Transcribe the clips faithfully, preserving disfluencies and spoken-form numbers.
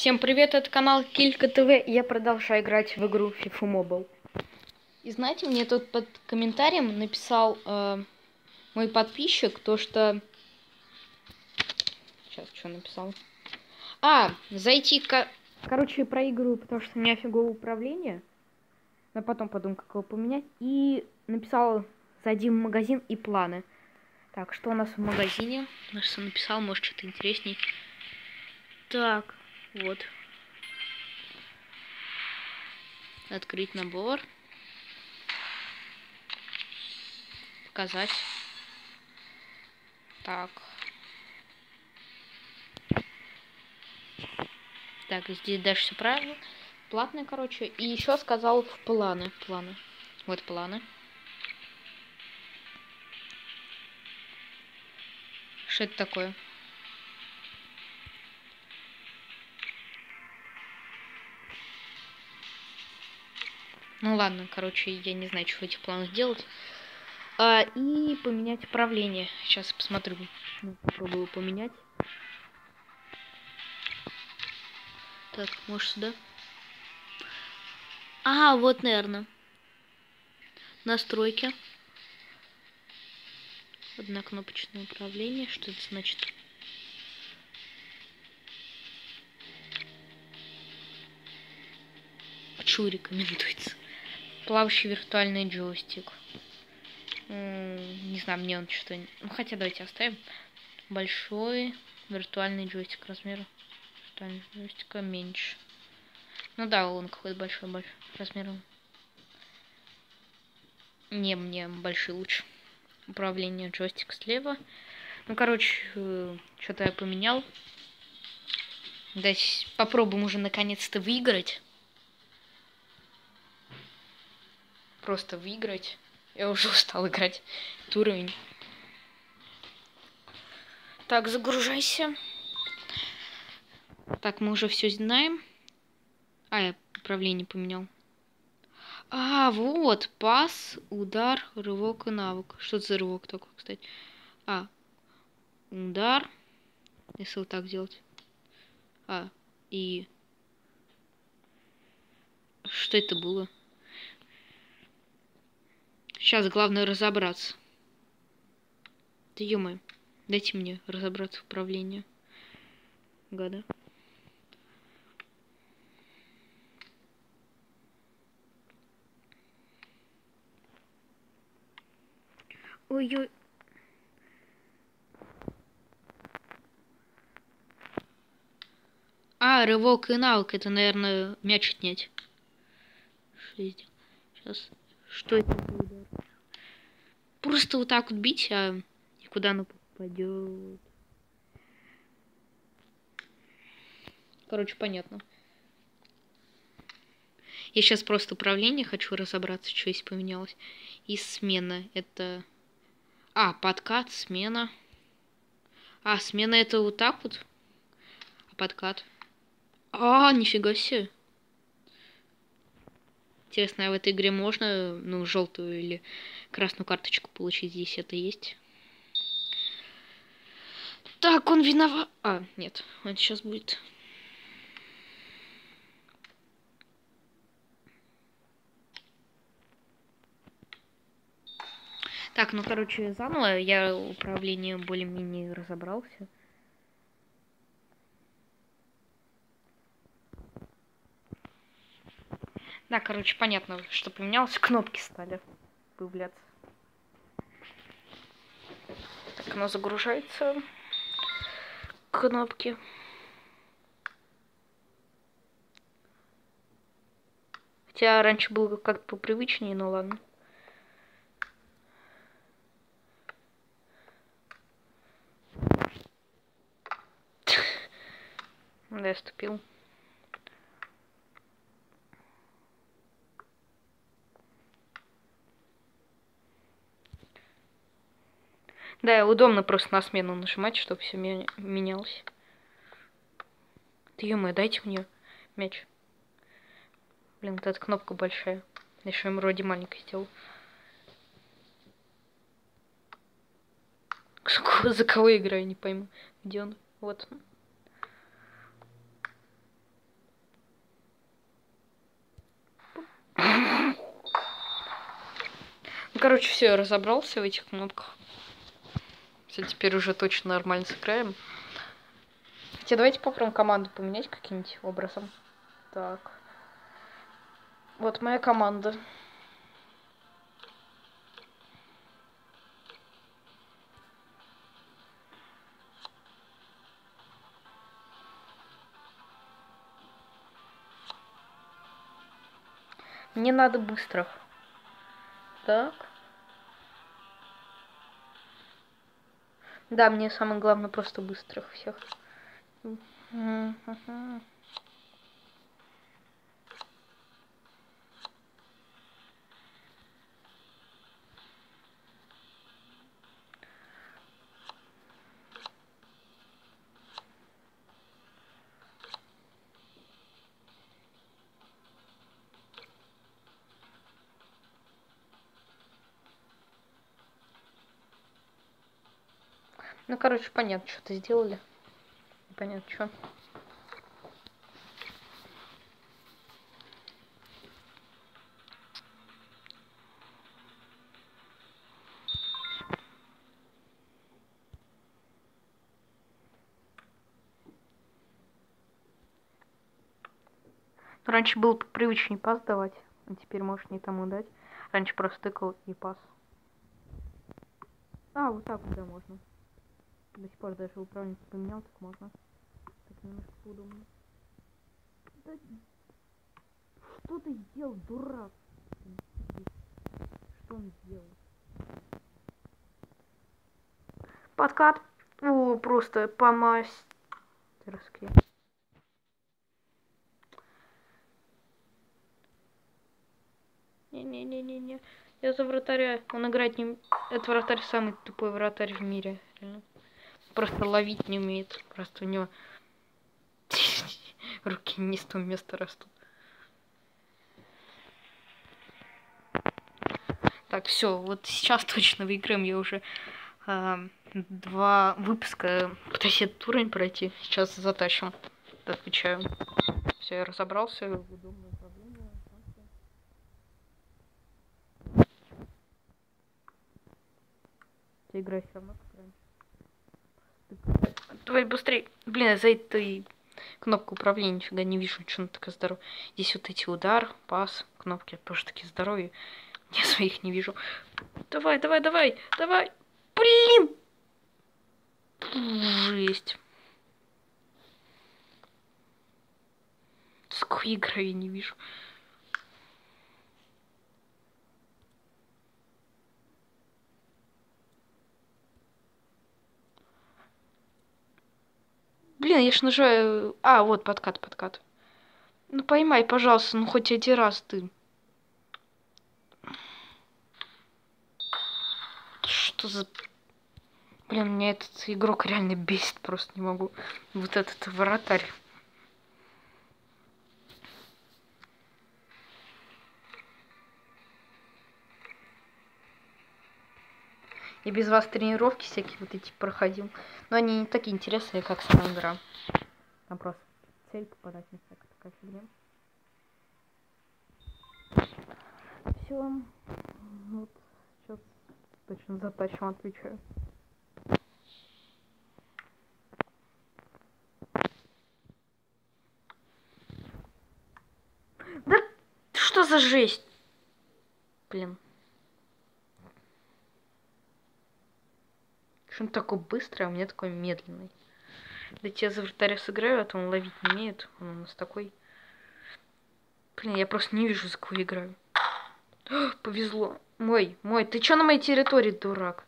Всем привет, это канал Килька ТВ, и я продолжаю играть в игру FIFA Mobile. И знаете, мне тут под комментарием написал э, мой подписчик, то что... Сейчас, что написал? А, зайти... Ко... Короче, проигрываю, потому что у меня фиговое управление. Но потом подумаю, как его поменять. И написал, зайди в магазин и планы. Так, что у нас в магазине? Что написал, может, что-то интересней. Так, вот. Открыть набор. Показать. Так. Так, здесь дальше все правильно. Платные, короче. И еще сказал в планы. Планы. Вот планы. Что это такое? Ну ладно, короче, я не знаю, что в этих планах делать. А, и поменять управление. Сейчас посмотрю. Ну, попробую поменять. Так, может сюда? А, вот, наверное. Настройки. Однокнопочное управление. Что это значит? Почему рекомендуется? Плавающий виртуальный джойстик. Не знаю, мне он что-то... Ну, хотя давайте оставим. Большой виртуальный джойстик размера. Виртуального джойстика меньше. Ну да, он какой-то большой, большой размером. Не, мне большой лучше. Управление джойстик слева. Ну, короче, что-то я поменял. Давайте попробуем уже наконец-то выиграть. Просто выиграть. Я уже устал играть этот уровень. Так, загружайся. Так, мы уже все знаем. А, я управление поменял. А, вот, пас, удар, рывок и навык. Что это за рывок такой, кстати? А, удар. Если вот так делать. А, и... Что это было? Сейчас главное разобраться. Да ё-моё, дайте мне разобраться в управлении. Гада. Ой-ой. А, рывок и навык. Это, наверное, мяч отнять. Что я сделал? Сейчас. Что это за удар? Просто вот так вот бить, а никуда оно попадет. Короче, понятно. Я сейчас просто управление хочу разобраться, что здесь поменялось. И смена. Это... А, подкат, смена. А, смена это вот так вот. А подкат. А, нифига себе. Интересно, а в этой игре можно, ну, желтую или красную карточку получить? Здесь это есть. Так, он виноват. А, нет, он сейчас будет. Так, ну, короче, заново я управление более-менее разобрался. Да, короче, понятно, что поменялось. Кнопки стали появляться. Так, оно загружается. Кнопки. Хотя раньше было как-то попривычнее, но ладно. Да, я ступил. Да, удобно просто на смену нажимать, чтобы все менялось. Да ё-моё, дайте мне мяч. Блин, вот эта кнопка большая. Я еще им вроде маленькой сделал. За кого я играю, не пойму. Где он? Вот. короче, все, я разобрался в этих кнопках. Все, теперь уже точно нормально сыграем. Хотя давайте попробуем команду поменять каким-нибудь образом. Так. Вот моя команда. Мне надо быстрых. Так. Да, мне самое главное просто быстрых всех. Ну, короче, понятно, что-то сделали. Понятно, что. Раньше было привычнее пас давать, а теперь можешь не тому дать. Раньше просто тыкал и пас. А, вот так вот, да, можно. До сих пор даже управление поменял, так можно. Так немножко удобно. Да... Что ты сделал, дурак? Что он сделал? Подкат. О, просто по-мастерски. Не-не-не-не-не. Я за вратаря. Он играть не... Этот вратарь самый тупой вратарь в мире. Реально. Просто ловить не умеет. Просто у него руки не с того места растут. Так, все, вот сейчас точно выиграем. Я уже э, два выпуска пытаюсь этот уровень пройти. Сейчас затащим. Отвечаю. Все, я разобрался. Удобное управление. Ты играешь все равно как раньше. Давай быстрее. Блин, я за этой кнопкой управления нифига не вижу, что она такая здоровая. Здесь вот эти удар, пас, кнопки тоже такие здоровые. Я своих не вижу. Давай, давай, давай, давай. Блин! Жесть. Сколько игр я не вижу. Блин, я ж нажимаю... А, вот подкат, подкат. Ну поймай, пожалуйста, ну хоть один раз ты. Что за... Блин, меня этот игрок реально бесит, просто не могу. Вот этот вратарь. И без вас тренировки всякие вот эти проходил. Но они не такие интересные, как сама игра. Там просто цель попадать на всякая такая фигня. Все. Вот сейчас точно затащим, отвечаю. Да что за жесть? Блин. Что он такой быстрый, а у меня такой медленный. Да тебя за вратаря сыграю, а то он ловить не умеет. Он у нас такой. Блин, я просто не вижу, за кого я играю. О, повезло. Мой, мой, ты чё на моей территории, дурак?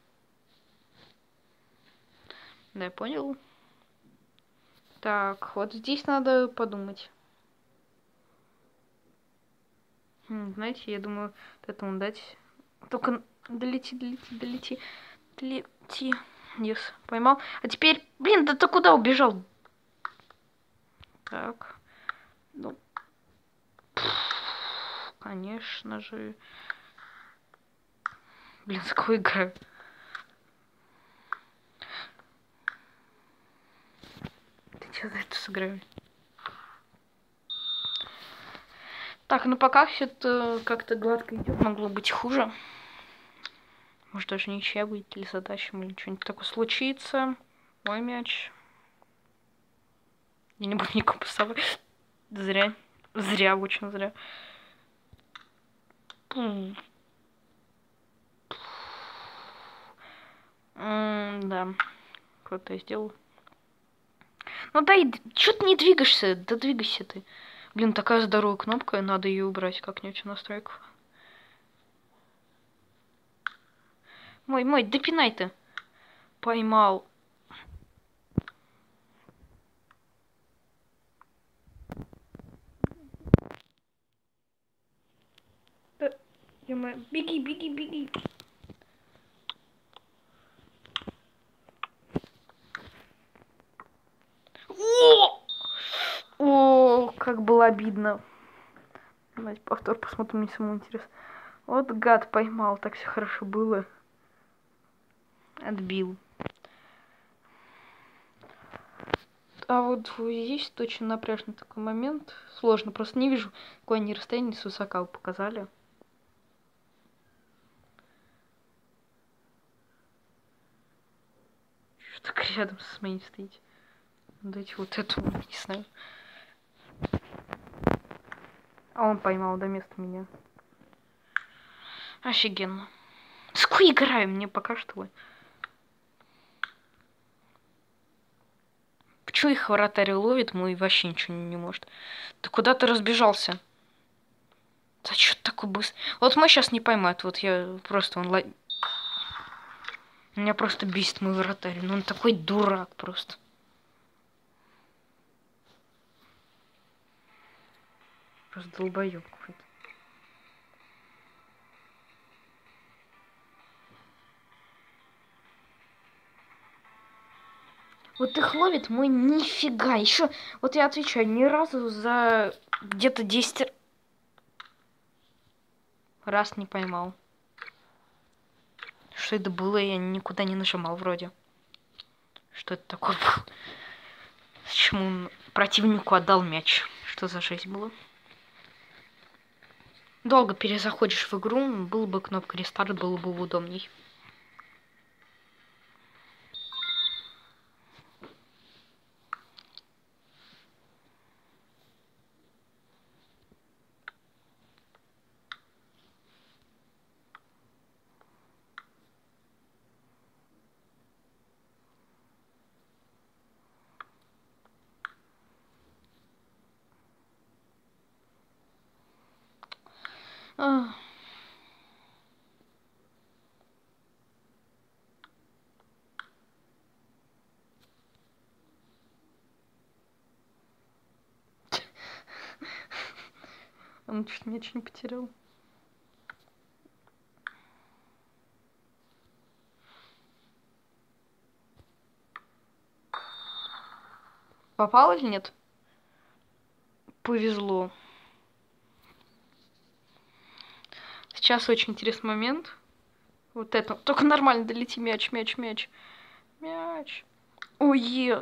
Да, я понял. Так, вот здесь надо подумать. Хм, знаете, я думаю, вот этому дать. Только долети, долети, долети. Долети. Yes, поймал. А теперь, блин, да ты куда убежал? Так. Ну. Конечно же. Блин, с какой играю? Ты что за это сыграю? Так, ну пока все это как-то гладко идет, могло быть хуже. Может, даже ничья будет, или задача, или что-нибудь такое случится. Мой мяч. Я не буду никого пасовать. Зря. Зря, очень зря. М да. Круто я сделал. Ну дай, чё ты не двигаешься? Да двигайся ты. Блин, такая здоровая кнопка, надо ее убрать как-нибудь в настройках. Мой, мой, допинай ты. Поймал. Да, ё-моё, беги, беги, беги. О! О, как было обидно. Давайте повтор посмотрим, мне самому интересно. Вот гад поймал, так все хорошо было. Отбил. А вот здесь точно напряжный такой момент. Сложно, просто не вижу, какое они расстояние с высока показали. Что так рядом с моим стоите? Дайте вот эту, не знаю. А он поймал до места меня. Офигенно. С кой играем мне пока что. Почему их вратарь ловит, мой вообще ничего не, не может? Ты куда ты разбежался? Да что ты такой быстрый? Вот мой сейчас не поймает, вот я просто он ло... Меня просто бесит мой вратарь, ну он такой дурак просто. Просто долбоёб какой-то. Вот их ловит мой нифига. Еще, вот я отвечаю, ни разу за где-то десять раз не поймал. Что это было, я никуда не нажимал вроде. Что это такое было? Почему он противнику отдал мяч? Что за жесть было? Долго перезаходишь в игру, было бы кнопка рестарт, было бы удобней. А. Он чуть мяч не потерял. Попал или нет? Повезло. Сейчас очень интересный момент. Вот это. Только нормально долети мяч, мяч, мяч. Мяч. Ой.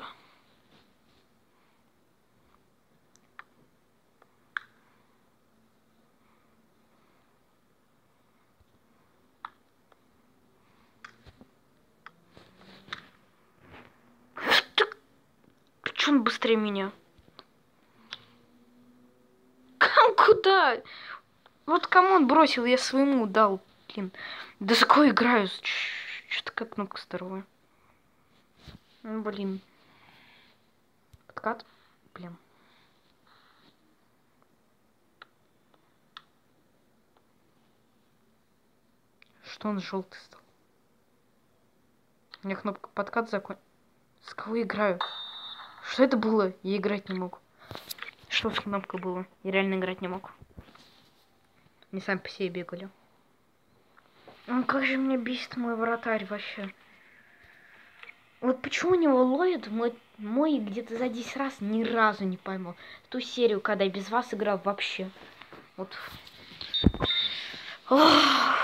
Почему он быстрее меня? Куда? Вот кому он бросил, я своему дал. Блин. Да за кого играю? Что такая кнопка здоровая? Ну, блин. Откат. Блин. Что он желтый стал? У меня кнопка подкат закон. С кого играю? Что это было? Я играть не мог. Что с кнопкой было? Я реально играть не мог. Не сами по себе бегали. Ну как же меня бесит мой вратарь вообще. Вот почему у него ловит мой, мой где-то за десять раз ни разу не поймал. Ту серию, когда я без вас играл вообще. Вот. Ох.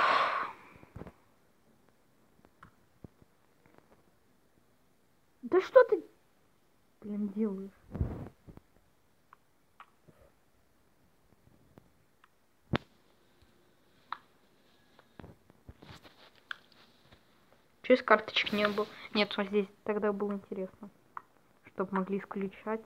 Да что ты, блин, делаешь? Через карточки не было. Нет, вот здесь тогда было интересно. Чтобы могли исключать.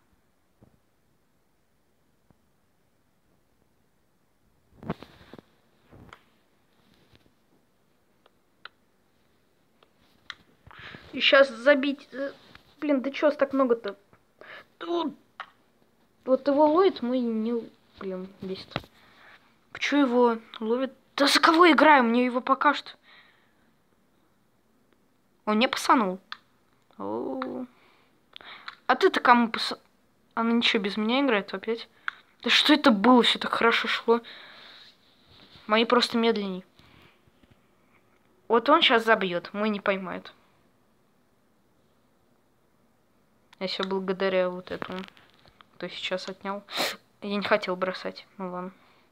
И сейчас забить. Блин, да чё так много-то? Вот его ловит, мы не... Блин, бесит. Почему его ловит? Да за кого играю? Мне его пока что... Он не пасанул. О-о-о. А ты-то кому паса... Она ничего без меня играет опять? Да что это было? Все так хорошо шло. Мои просто медленней. Вот он сейчас забьет, мой не поймает. Я все благодаря вот этому, кто сейчас отнял. Я не хотел бросать. Ну ладно.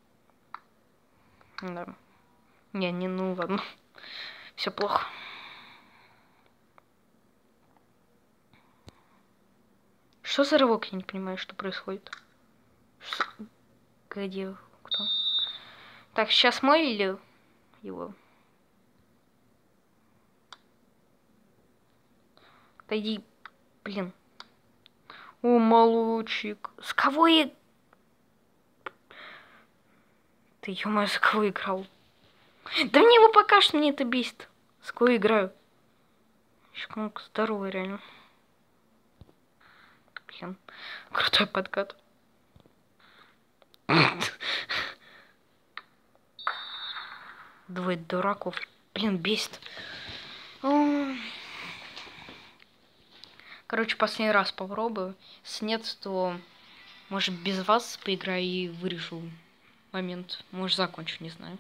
Да. Не, не, ну ладно. Все плохо. Что за рывок? Я не понимаю, что происходит. Что... Где? Кто? Так, сейчас мой или его? Отойди. Блин. О, молодчик. С кого я... Ты, ё-моё, с кого играл? Да мне его пока что, мне это бесит. С кого играю? Еще кнопка здоровая, реально. Блин, крутой подкат. Двое дураков. Блин, бесит. Короче, последний раз попробую. Если нет, то, может, без вас поиграю и вырежу момент. Может, закончу, не знаю.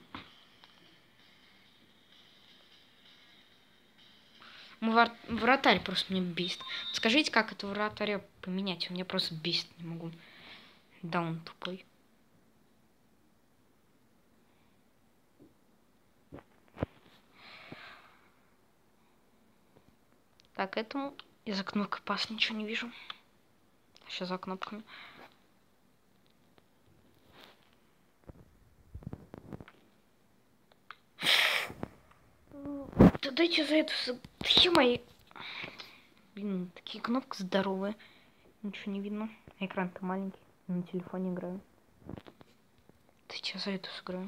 Вратарь просто меня бесит. Скажите, как это вратаря поменять? Он меня просто бесит, не могу. Да, он тупой. Так, этому из-за кнопки пас ничего не вижу. Сейчас за кнопками. Да дайте за это... Ё-моё. Блин, такие кнопки здоровые. Ничего не видно. Экран-то маленький. На телефоне играю. Да сейчас за это сыграю.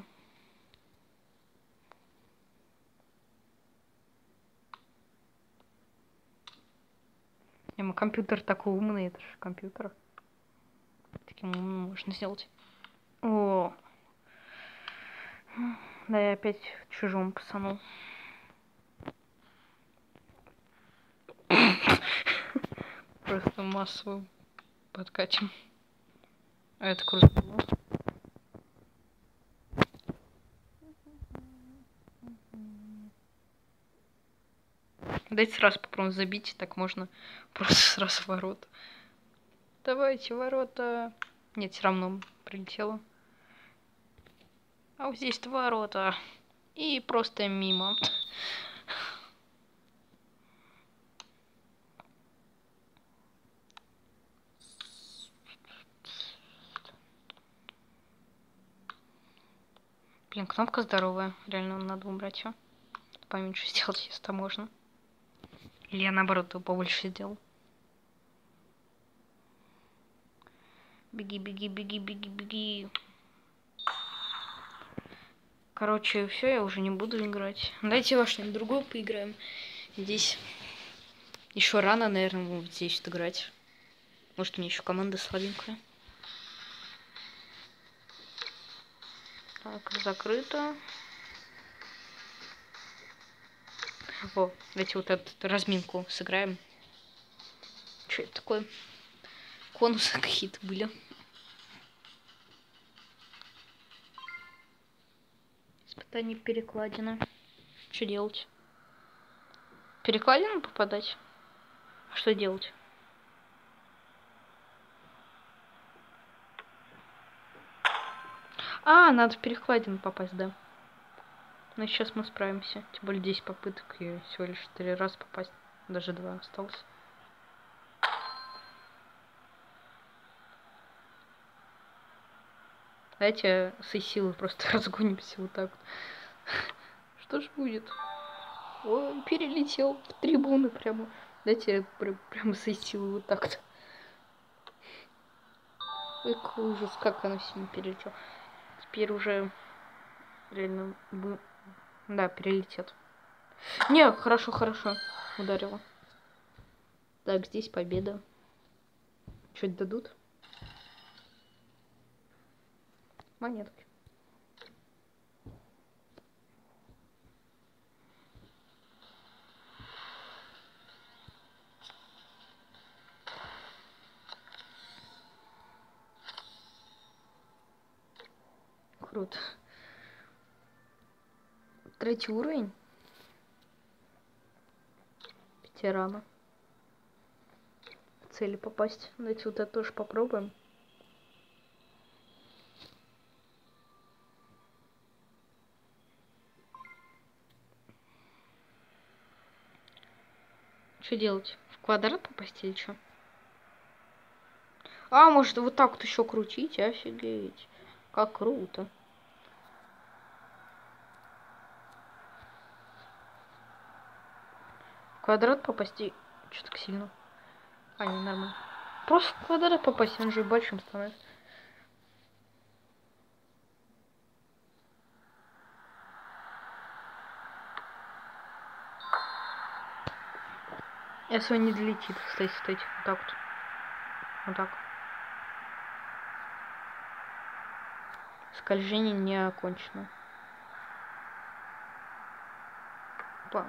Ему компьютер такой умный, это же компьютер. Таким умным можно сделать. О, да, я опять в чужом пацану. Просто массово подкатим. А это круто было. Дайте сразу попробуем забить, так можно просто сразу в ворота. Давайте ворота. Нет, все равно прилетело. А вот здесь два ворота. И просто мимо. Блин, кнопка здоровая. Реально надо убрать ее. Поменьше сделать, если то можно. Или я наоборот его побольше сделал. Беги, беги, беги, беги, беги. Короче, все, я уже не буду играть. Дайте во что-нибудь другое поиграем. Здесь еще рано, наверное, вот здесь играть. Может, у меня еще команда слабенькая. Так, закрыто. О, давайте вот эту разминку сыграем. Что это такое? Конусы какие-то были. Испытание перекладина. Что делать? Перекладину попадать? А что делать? А, надо в перекладину попасть, да. Но сейчас мы справимся. Тем более десять попыток и всего лишь четыре раза попасть. Даже два осталось. Давайте с силы просто разгонимся вот так вот. Что ж будет? Ой, перелетел в трибуны прямо. Дайте прям, прямо сойти вот так-то. Ой, какой ужас, как оно сильно перелетело. Теперь уже реально бы... Да, перелетит. Не, хорошо, хорошо. Ударила. Так, здесь победа. Что-то дадут? Монетки. Круто. Третий уровень. Ветерана. В цели попасть. Давайте вот это тоже попробуем. Что делать? В квадрат попасть или что? А, может вот так вот еще крутить? Офигеть. Как круто. В квадрат попасть и... Что так сильно? А, не, нормально. Просто в квадрат попасть, он же большим становится. Если он не долетит, кстати, кстати, вот так вот. Вот так. Скольжение не окончено. Опа.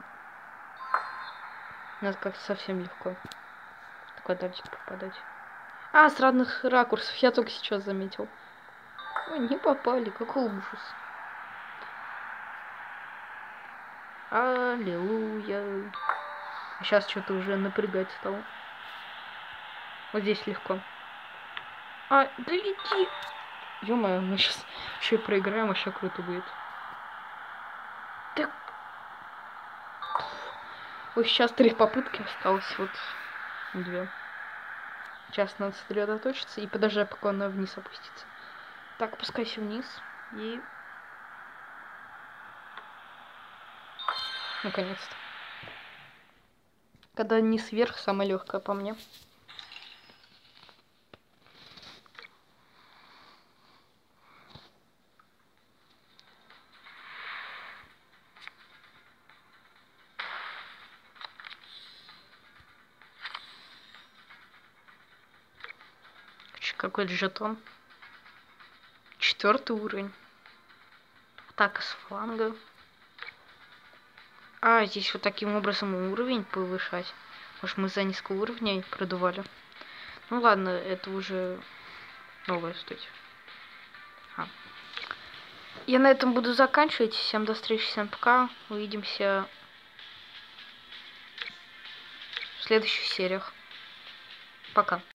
Надо как-то совсем легко в квадратик попадать. А, с разных ракурсов, я только сейчас заметил. Ой, не попали, какой ужас. Аллилуйя. Сейчас что-то уже напрягать стало. Вот здесь легко. А, долети. Ё-моё, мы сейчас еще и проиграем, вообще круто будет. Так. Вот сейчас три попытки осталось, вот две. Сейчас надо сосредоточиться и подождать, пока она вниз опустится. Так, опускайся вниз. И... Наконец-то. Когда низ вверх, самое легкое по мне. Какой-то жетон. Четвертый уровень. Атака с фланга. А, здесь вот таким образом уровень повышать. Может, мы за низкого уровня продували. Ну ладно, это уже новая студия. А. Я на этом буду заканчивать. Всем до встречи, всем пока. Увидимся в следующих сериях. Пока.